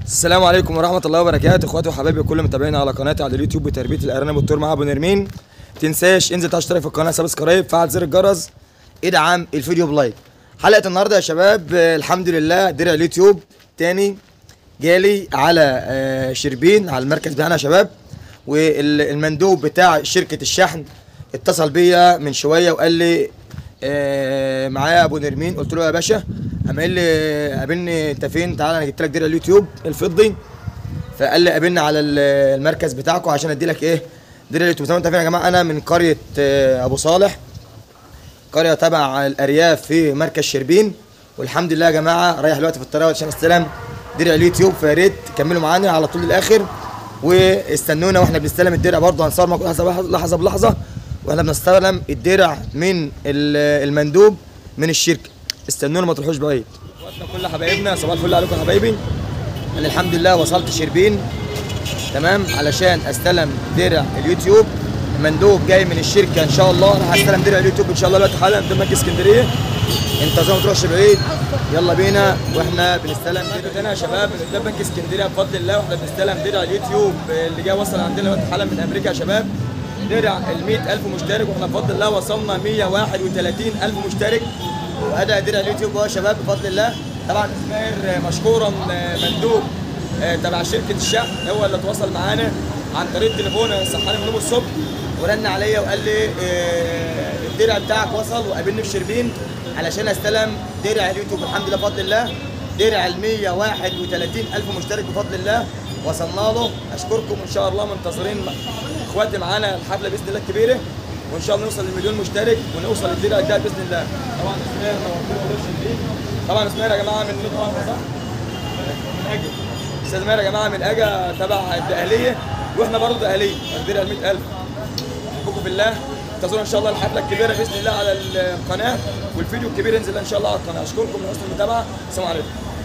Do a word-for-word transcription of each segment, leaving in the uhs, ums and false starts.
السلام عليكم ورحمة الله وبركاته، اخواتي وحبايبي كل متابعينا على قناتي على اليوتيوب بتربية الارانب والطيور مع ابو نرمين. تنساش انزل تشترك في القناة، سبسكرايب، فعل زر الجرس، ادعم الفيديو بلايك. حلقة النهارده يا شباب آه الحمد لله درع اليوتيوب تاني جالي على آه شربين على المركز بتاعنا يا شباب. والمندوب بتاع شركة الشحن اتصل بيا من شوية وقال لي آه معايا ابو نرمين. قلت له يا باشا، قام قال لي قابلني انت فين؟ تعالى انا جبت لك درع اليوتيوب الفضي. فقال لي قابلنا على المركز بتاعكم عشان ادي لك ايه درع اليوتيوب. طبعا انت فين يا جماعه؟ انا من قريه آه ابو صالح، قريه تبع الارياف في مركز شربين. والحمد لله يا جماعه رايح دلوقتي في الطريق عشان استلم درع اليوتيوب. فيا ريت كملوا معانا على طول الاخر واستنونا واحنا بنستلم الدرع. برضه هنصور معاكم لحظه لحظه بلحظه واحنا بنستلم الدرع من المندوب من الشركه. استنونا ما تروحوش بعيد. اخواتنا كل حبايبنا صباح الفل عليكم يا حبايبي. انا الحمد لله وصلت شربين تمام علشان استلم درع اليوتيوب. المندوب جاي من الشركه ان شاء الله، راح استلم درع اليوتيوب ان شاء الله دلوقتي حالا قدام مركز اسكندريه. انت زي ما تروحش بعيد، يلا بينا واحنا بنستلم درع هنا يا شباب من قدام بنك اسكندريه بفضل الله. واحنا بنستلم درع اليوتيوب اللي جاي وصل عندنا دلوقتي حالا من امريكا يا شباب. درع ال مئة ألف مشترك واحنا بفضل الله وصلنا مئة وواحد وثلاثين ألف مشترك. واداء درع اليوتيوب اهو يا شباب بفضل الله. طبعا اسماعيل مشكورا مندوب تبع شركه الشحن هو اللي اتواصل معانا عن طريق تليفون. صحاني من النوم الصبح ورن عليا وقال لي الدرع بتاعك وصل، وقابلني في شربين علشان استلم درع اليوتيوب. الحمد لله بفضل الله درع ال مئة وواحد وثلاثين ألف مشترك بفضل الله وصلنا له. اشكركم وان شاء الله منتظرين اخواتي معانا الحفله باذن الله الكبيره، وان شاء الله نوصل للمليون مشترك ونوصل للدرع ده باذن الله. طبعا اسماعيل طبعا اسماعيل يا جماعه من طبعا صح؟ من اجا استاذ ماهر يا جماعه من اجا تبع الدقهليه، واحنا برضه دقهليه الدرع ال مئة ألف. احبكم في الله، انتظرونا ان شاء الله الحفله الكبيره باذن الله على القناه، والفيديو الكبير ينزل ان شاء الله على القناه. اشكركم من حسن المتابعه، السلام عليكم.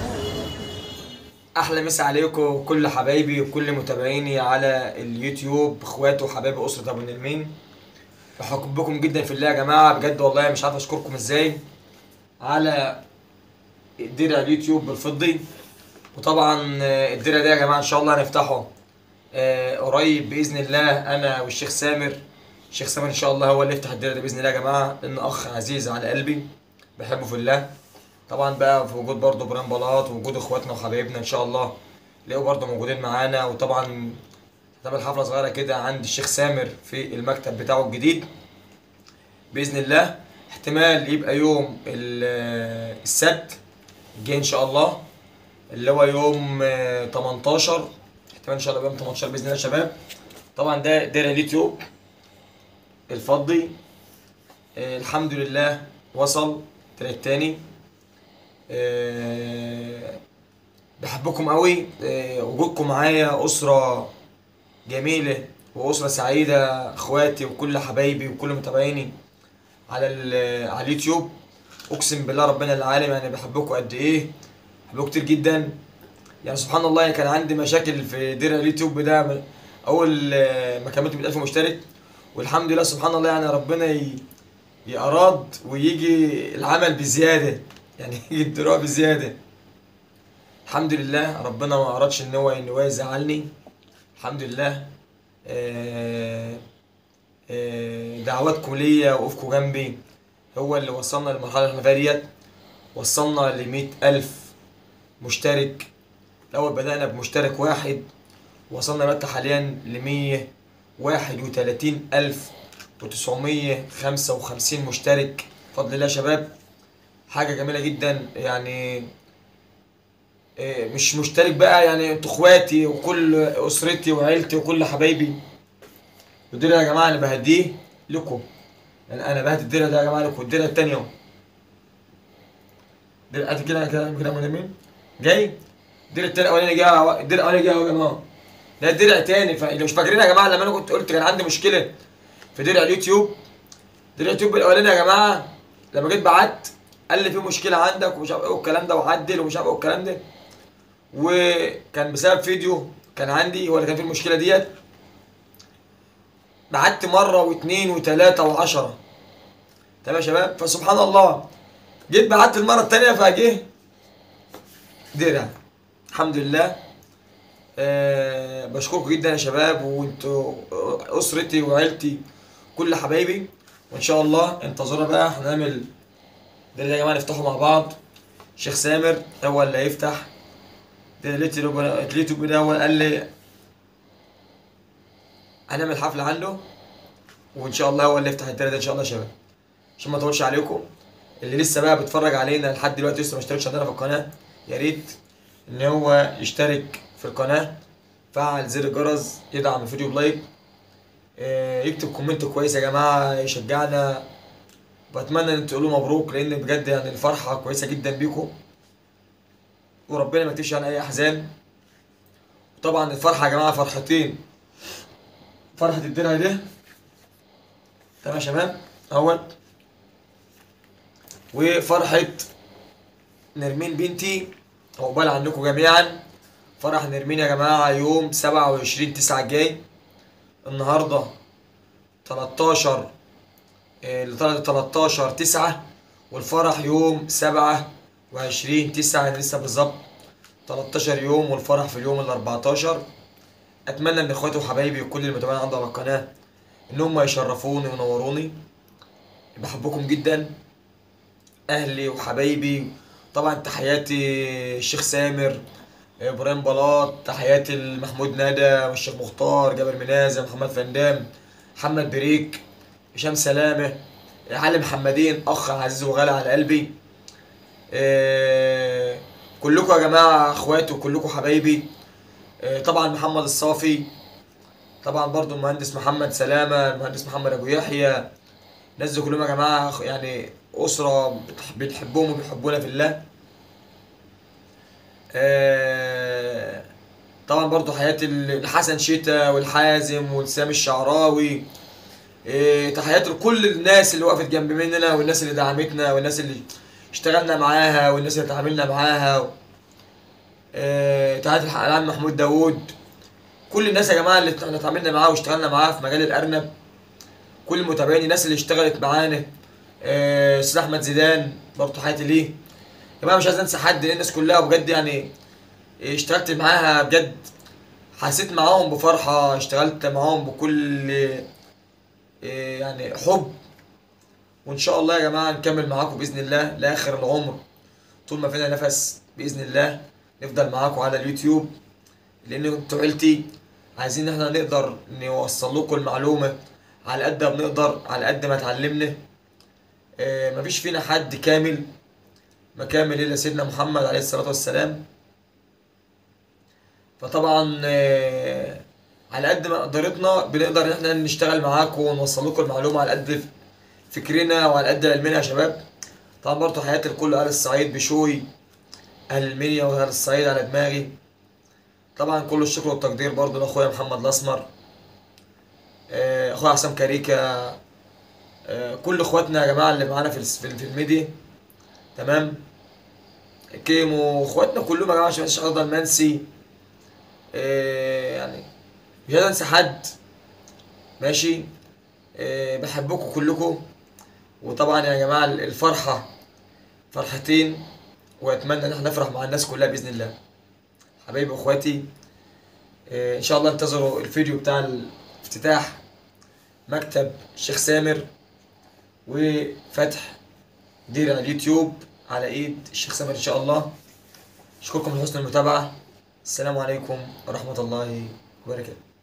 احلى مسا عليكم كل حبايبي وكل متابعيني على اليوتيوب، اخواتي وحبايبي اسره ابو نرمين. بحبكم جدا في الله يا جماعه بجد والله، مش عارف اشكركم ازاي على الدرع اليوتيوب الفضي. وطبعا الدرع ده يا جماعه ان شاء الله هنفتحه آه قريب باذن الله، انا والشيخ سامر. الشيخ سامر ان شاء الله هو اللي يفتح الدرع ده باذن الله يا جماعه، لان اخ عزيز على قلبي بحبه في الله. طبعا بقى في وجود برضه بران بلاط ووجود اخواتنا وحبايبنا ان شاء الله تلاقوا برضه موجودين معانا. وطبعا هتعمل حفله صغيره كده عند الشيخ سامر في المكتب بتاعه الجديد باذن الله. احتمال يبقى يوم السبت الجاي ان شاء الله اللي هو يوم تمنتاشر، احتمال ان شاء الله يوم تمنتاشر باذن الله يا شباب. طبعا ده درع اليوتيوب الفضي اه الحمد لله وصل درع التاني. اه بحبكم قوي، اه وجودكم معايا اسره جميله واسره سعيده، اخواتي وكل حبايبي وكل متابعيني على على اليوتيوب. اقسم بالله ربنا العالم يعني بحبكم قد ايه، بحبكم كتير جدا. يعني سبحان الله كان عندي مشاكل في درع اليوتيوب ده اول ما كملت مئة ألف مشترك، والحمد لله سبحان الله يعني ربنا يأراد ويجي العمل بزياده، يعني يجي الدراع بزياده. الحمد لله ربنا ما ارادش ان هو ان هو يزعلني. الحمد لله آه آه دعواتكم ليا وقوفكم جنبي هو اللي وصلنا للمرحله اللي احنا فيها ديت. وصلنا ل مئة ألف مشترك. الأول بدأنا بمشترك واحد، وصلنا دلوقتي حاليا ل مئة وواحد وثلاثين ألف وتسعمئة وخمسة وخمسين مشترك بفضل الله يا شباب. حاجة جميلة جدا يعني. مش مشترك بقى يعني انتوا اخواتي وكل اسرتي وعيلتي وكل حبايبي. والدرع يا جماعة انا بهديه لكم، يعني انا بهدي الدرع ده يا جماعة لكم. الدرع التاني اهو درع قد كده كده كده مين جاي. الدرع التاني الاولاني جه، الدرع الاولاني جه اهو يا جماعه. ده الدرع تاني. فلو مش فاكرين يا جماعه لما انا كنت قلت كان عندي مشكله في درع اليوتيوب، درع اليوتيوب الاولاني يا جماعه لما جيت بعت قال لي في مشكله عندك ومش عارف ايه والكلام ده، وعدل ومش عارف ايه والكلام ده. وكان بسبب فيديو كان عندي هو اللي كان فيه المشكله ديت. بعت مره واثنين وثلاثه وعشره تمام يا شباب. فسبحان الله جيت بعت المره الثانيه فجه درع الحمد لله أه بشكركم جدا يا شباب، وانتوا اسرتي وعيلتي كل حبايبي. وان شاء الله انتظرونا بقى، هنعمل ده يا جماعه نفتحه مع بعض. شيخ سامر هو اللي هيفتح ده اليوتيوب. اليوتيوب ده هو قال لي هنعمل حفله عنده، وان شاء الله هو اللي يفتح التاني ده ان شاء الله يا شباب. عشان ما اطولش عليكم، اللي لسه بقى بيتفرج علينا لحد دلوقتي لسه ما اشتركش عندنا في القناه، يا ريت ان هو يشترك في القناه، فعل زر الجرس، يدعم الفيديو بلايك، آه، يكتب كومنت كويس يا جماعه يشجعنا. واتمنى ان تقولوا مبروك، لان بجد يعني الفرحه كويسه جدا بيكم، وربنا ما يكتبش على اي احزان. وطبعا الفرحه يا جماعه فرحتين، فرحه الدرع ده تمام يا شباب اهوت، وفرحه نرمين بنتي. عقبال عنكم جميعا. فرح نرمين يا جماعه يوم سبعة وعشرين تسعة الجاي. النهارده تلتاشر تلتاشر تسعة، والفرح يوم سبعة وعشرين تسعة، يعني لسه بالظبط تلتاشر يوم، والفرح في اليوم ال اربعتاشر. اتمنى ان اخواتي وحبايبي وكل المتابعين عندي على القناه ان هم يشرفوني وينوروني. بحبكم جدا اهلي وحبايبي. طبعا تحياتي الشيخ سامر، ابراهيم بلاط، تحياتي لمحمود ندى والشيخ مختار، جابر منازل، محمد فندام، محمد بريك، هشام سلامه، علي محمدين، اخ عزيز وغالي على قلبي. إيه كلكم يا جماعه اخواتي وكلكم حبايبي. إيه طبعا محمد الصافي، طبعا برضو المهندس محمد سلامه، المهندس محمد ابو يحيى. الناس دي كلهم يا جماعه يعني اسره بتح- بتحبهم وبيحبونا في الله. إيه طبعا برضو حياتي الحسن شتا والحازم والسامي الشعراوي. إيه تحياتي لكل الناس اللي وقفت جنب مننا، والناس اللي دعمتنا، والناس اللي اشتغلنا معاها، والناس اللي اتعاملنا معاها. إيه تحياتي العم محمود داوود، كل الناس يا جماعه اللي احنا اتعاملنا معاها واشتغلنا معاها في مجال الارنب، كل المتابعين، الناس اللي اشتغلت معانا. إيه استاذ احمد زيدان برضه تحياتي ليه. يا جماعه مش عايز انسى حد، لان الناس كلها بجد يعني اشتغلت معاها بجد، حسيت معاهم بفرحه، اشتغلت معاهم بكل إيه يعني حب. وان شاء الله يا جماعه نكمل معاكم باذن الله لاخر العمر، طول ما فينا نفس باذن الله نفضل معاكم على اليوتيوب، لان انتوا عيلتي. عايزين ان احنا نقدر نوصل لكم المعلومه على قد ما بنقدر، على قد ما اتعلمنا. اه مفيش فينا حد كامل، ما كامل الا سيدنا محمد عليه الصلاه والسلام. فطبعا اه على قد ما قدرتنا بنقدر ان احنا نشتغل معاكم ونوصل لكم المعلومه على قد فكرنا وعلى قد علمنا يا شباب. طبعا برضه حياتي لكل اهل الصعيد بشوي، اهل المنيا واهل الصعيد على دماغي. طبعا كل الشكر والتقدير برضه لاخويا محمد الاسمر، آه، اخويا حسام كاريكا، آه، كل اخواتنا يا جماعه اللي معانا في الس- في في الميديا تمام. كيمو اخواتنا كلهم يا جماعه، عشان مش هفضل منسي. آه، يعني مش عايز انسى حد ماشي. آه، بحبكم كلكم. وطبعا يا جماعه الفرحه فرحتين، واتمنى ان احنا نفرح مع الناس كلها باذن الله. حبايبي واخواتي، آه، ان شاء الله انتظروا الفيديو بتاع الافتتاح مكتب الشيخ سامر، وفتح دير على اليوتيوب على ايد الشيخ سامر ان شاء الله. اشكركم لحسن المتابعة. السلام عليكم ورحمة الله وبركاته.